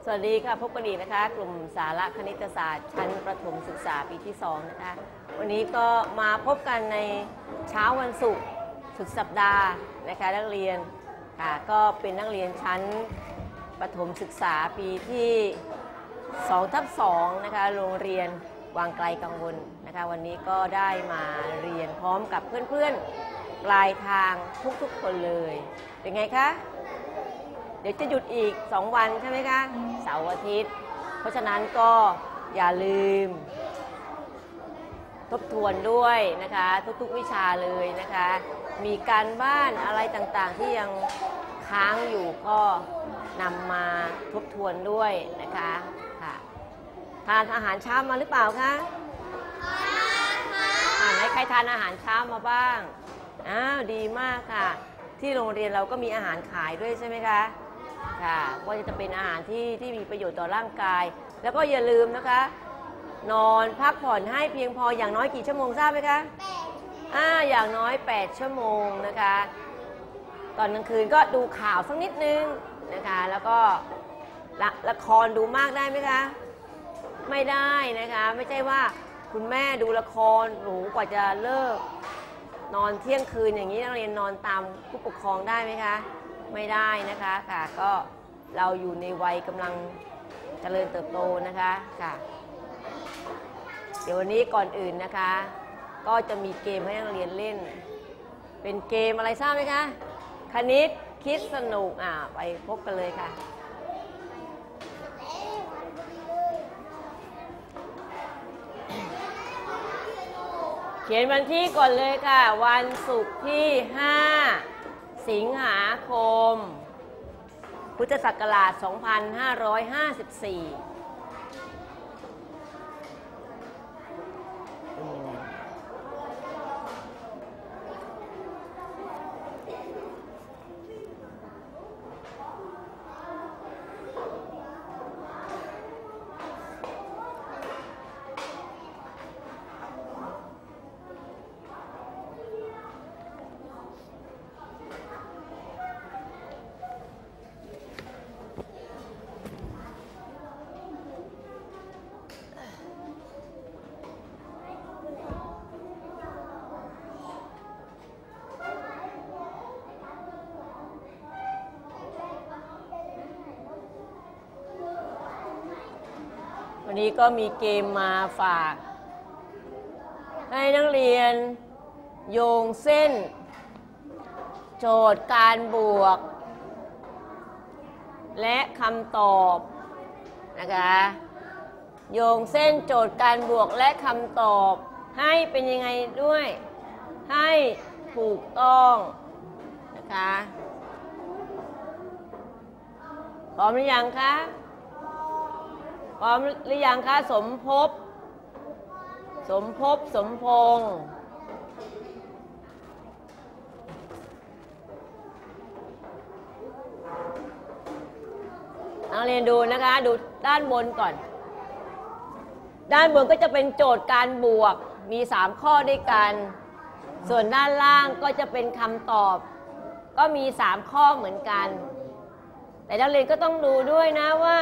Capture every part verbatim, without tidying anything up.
สวัสดีค่ะพบกันอีกนะคะกลุ่มสาระคณิตศาสตร์ชั้นประถมศึกษาปีที่สองนะคะวันนี้ก็มาพบกันในเช้าวันศุกร์สุดสัปดาห์นะคะนักเรียนค่ะก็เป็นนักเรียนชั้นประถมศึกษาปีที่สองทับสองนะคะโรงเรียนวังไกลกังวลนะคะวันนี้ก็ได้มาเรียนพร้อมกับเพื่อนๆปลายทางทุกๆคนเลยเป็นไงคะเดี๋ยวจะหยุดอีกสองวันใช่ไหมคะเสาร์อาทิตย์เพราะฉะนั้นก็อย่าลืมทบทวนด้วยนะคะทุกๆวิชาเลยนะคะมีการบ้านอะไรต่างๆที่ยังค้างอยู่ก็นำมาทบทวนด้วยนะคะค่ะทานอาหารเช้ามาหรือเปล่าคะทานไหนใครทานอาหารเช้ามาบ้างอ้าวดีมากค่ะที่โรงเรียนเราก็มีอาหารขายด้วยใช่ไหมคะค่ะก็จะเป็นอาหารที่ที่มีประโยชน์ต่อร่างกายแล้วก็อย่าลืมนะคะนอนพักผ่อนให้เพียงพออย่างน้อยกี่ชั่วโมงทราบไหมคะอ่าอย่างน้อยแปดชั่วโมงนะคะตอนกลางคืนก็ดูข่าวสักนิดนึงนะคะแล้วก็ละละครดูมากได้ไหมคะไม่ได้นะคะไม่ใช่ว่าคุณแม่ดูละครหนูกว่าจะเลิกนอนเที่ยงคืนอย่างนี้นักเรียนนอนตามผู้ปกครองได้ไหมคะไม่ได้นะคะค่ะก็เราอยู่ในวัยกำลังเจริญเติบโตนะคะค่ะเดี๋ยววันนี้ก่อนอื่นนะคะก็จะมีเกมให้นักเรียนเล่นเป็นเกมอะไรทราบไหมคะคณิตคิดสนุกอ่ะไปพบกันเลยค่ะเขียนวันที่ก่อนเลยค่ะวันศุกร์ที่ห้าสิงหาคมพุทธศักราชสองพันห้าร้อยห้าสิบสี่วันนี้ก็มีเกมมาฝากให้นักเรียนโยงเส้นโจทย์การบวกและคำตอบนะคะโยงเส้นโจทย์การบวกและคำตอบให้เป็นยังไงด้วยให้ถูกต้องนะคะพร้อมหรือยังคะพร้อมหรือยังคะสมภพสมภพสมพงษ์นักเรียนดูนะคะดูด้านบนก่อนด้านบนก็จะเป็นโจทย์การบวกมีสามข้อด้วยกันส่วนด้านล่างก็จะเป็นคำตอบก็มีสามข้อเหมือนกันแต่นักเรียนก็ต้องดูด้วยนะว่า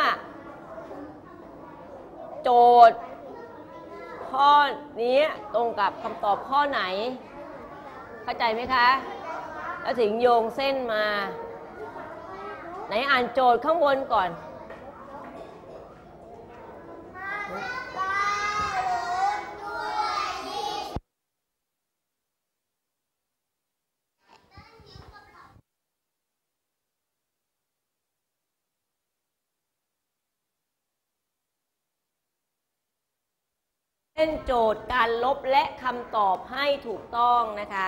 โจทย์ข้อนี้ตรงกับคำตอบข้อไหนเข้าใจไหมคะแล้วถึงโยงเส้นมาไหนอ่านโจทย์ข้างบนก่อนเส้นโจทย์การลบและคำตอบให้ถูกต้องนะคะ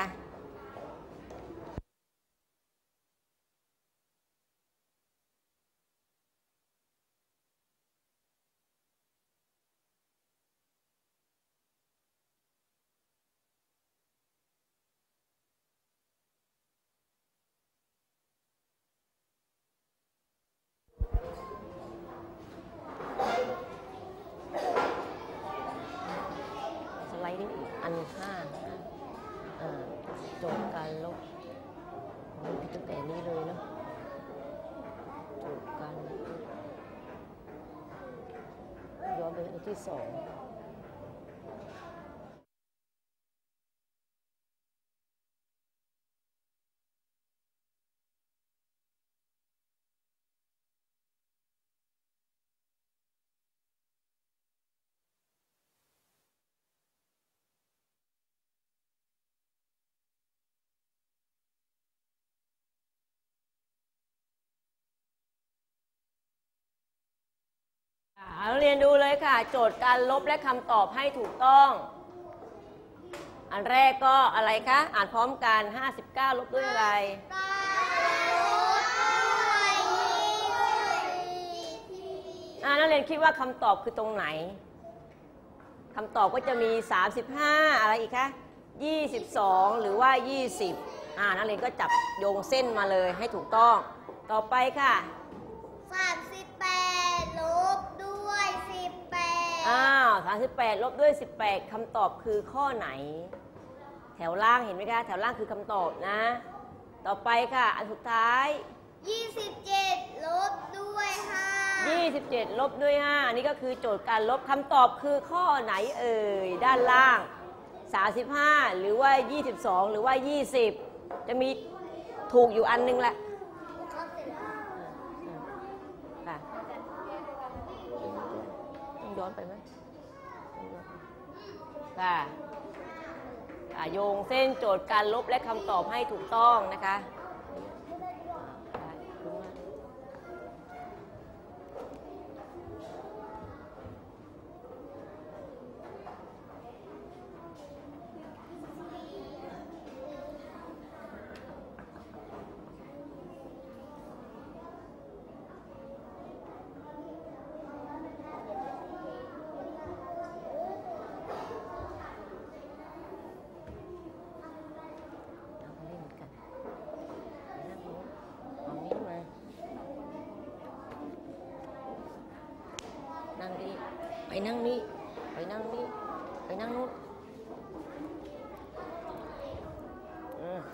สไลด์นี่อันห้าที่สองเราเรียนดูเลยค่ะโจทย์การลบและคำตอบให้ถูกต้อง อันแรกก็อะไรคะอ่านพร้อมกันห้าสิบเก้าลบด้วยอะไรอ่านักเรียนคิดว่าคำตอบคือตรงไหนคำตอบก็จะมีสามสิบห้าอะไรอีกคะยี่สิบสองหรือว่ายี่สิบอ่านักเรียนก็จับโยงเส้นมาเลยให้ถูกต้องต่อไปค่ะสามสิบแปดลบด้วยสิบแปดอ้าวสามสิบแปดลบด้วยสิบแปดคำตอบคือข้อไหนแถวล่างเห็นไหมคะแถวล่างคือคำตอบนะต่อไปค่ะอันสุดท้ายยี่สิบเจ็ดลบด้วยห้ายี่สิบเจ็ดลบด้วยห้านี่ก็คือโจทย์การลบคำตอบคือข้อไหนเอ่ยด้านล่างสามสิบห้าหรือว่ายี่สิบสองหรือว่ายี่สิบจะมีถูกอยู่อันนึงแหละค่ะต้องย้อนไปไหมค่ะโยงเส้นโจทย์การลบและคำตอบให้ถูกต้องนะคะไปนั่งนี่ไปนั่งนี่ไปนั่งนู้นอืม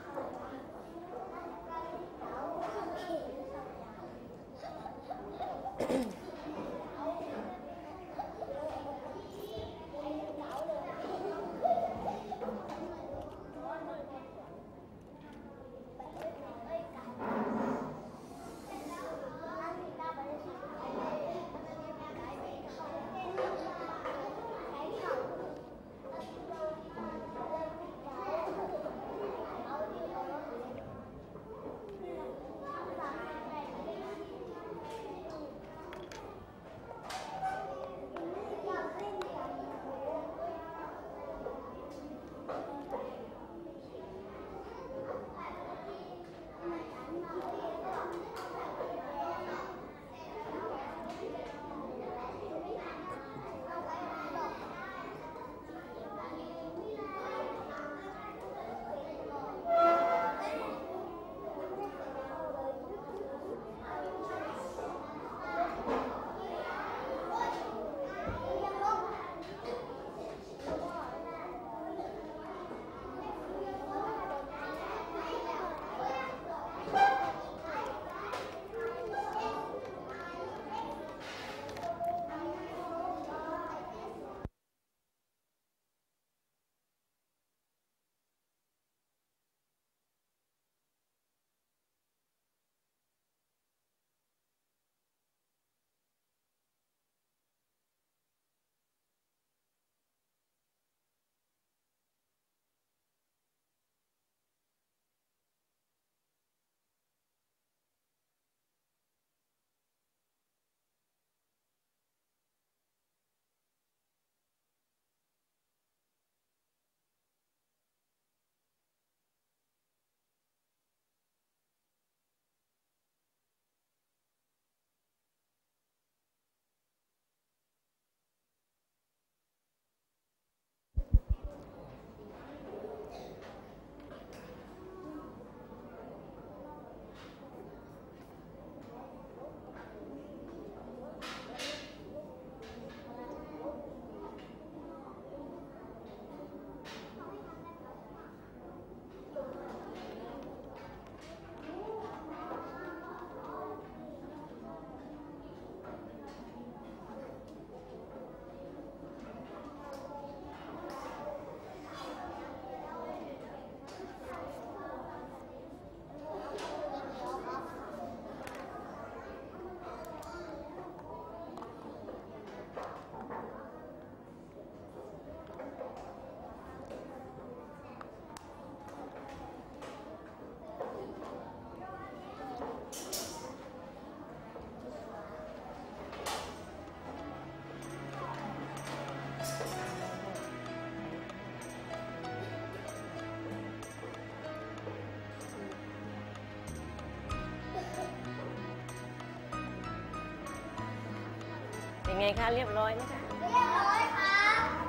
เป็นไงคะเรียบร้อยไหมคะเรียบร้อยครับ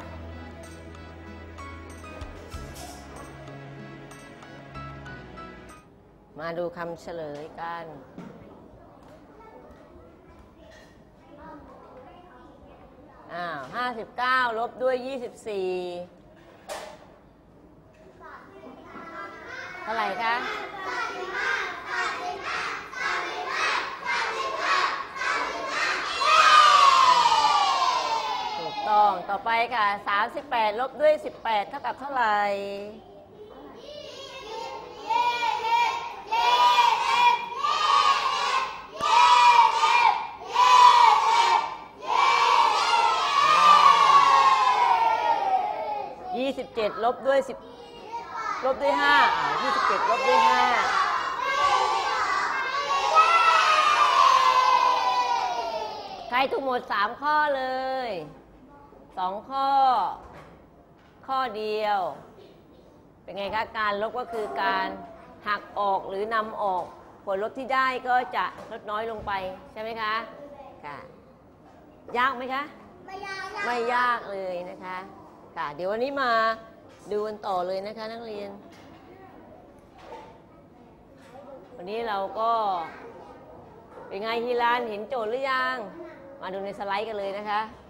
มาดูคำเฉลยกัน อ้าวห้าสิบเก้าลบด้วยยี่สิบสี่เท่าไหร่คะ ถูกต้อง ต่อไปค่ะสามสิบแปดลบด้วยสิบแปดเท่ากับเท่าไหร่ ยี่สิบเจ็ดลบด้วยสิบลบด้วยห้าอ่ายี่สิบเจ็ดลบด้วยห้าใครถูกหมดสามข้อเลยสองข้อ ข้อเดียว เป็นไงคะการลบก็คือการหักออกหรือนำออกผลลบที่ได้ก็จะลดน้อยลงไปใช่ไหมคะค่ะยากไหมคะไม่ยากไม่ยากเลยนะคะค่ะเดี๋ยววันนี้มาดูกันต่อเลยนะคะนักเรียน วันนี้เราก็เป็นไงฮีรานเห็นโจทย์หรือยัง มาดูในสไลด์กันเลยนะคะ